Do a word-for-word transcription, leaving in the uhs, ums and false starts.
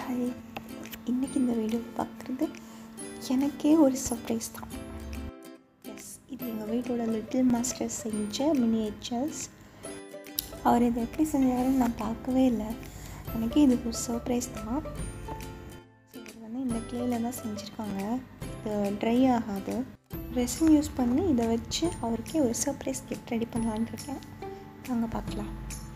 Hi, இன்றைக்கி இந்த video பார்க்குறது எனக்கே ஒரு சர்ப்ரைஸ் தான். எஸ், இது எங்கள் வீட்டோட லிட்டில் மாஸ்டர் செஞ்ச மினியேச்சர்ஸ். அவர் இதை எப்படி செஞ்சாருன்னு நான் பார்க்கவே இல்லை. எனக்கே இது ஒரு சர்ப்ரைஸ் தான். இவர் வந்து இந்த கிளேயில் தான் செஞ்சுருக்காங்க. இது ட்ரை ஆகாது. ரெசின் யூஸ் பண்ணி இதை வச்சு அவருக்கே ஒரு சர்ப்ரைஸ் கிஃப்ட் ரெடி பண்ணலான்னு இருக்கேன். வாங்க பார்க்கலாம்.